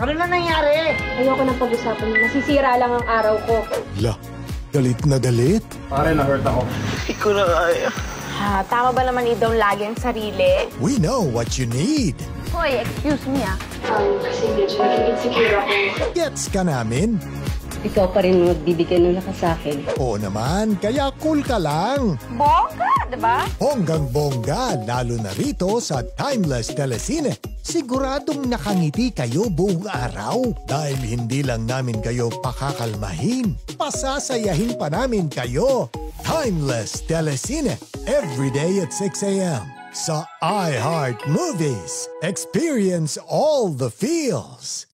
Ano na nangyari? Ayoko nang pag-usapan niya. Nasisira lang ang araw ko. La, galit na galit? Pare, na-hurt ako. Hindi ko na kaya. Tama ba naman i-down lagi ang sarili? We know what you need. Hoy, excuse me Kasi medyo naging insecure ako. Gets ka namin? Ikaw pa rin magbibigay ng lakas sa akin. Oo naman, kaya cool ka lang. Bongga, diba? Bonggang-bongga, lalo na rito sa Timeless Telesine. Siguradong nakangiti kayo buong araw dahil hindi lang namin kayo pakakalmahin, pasasayahin pa namin kayo. Timeless Telesine, every day at 6 a.m. sa iHeart Movies. Experience all the feels.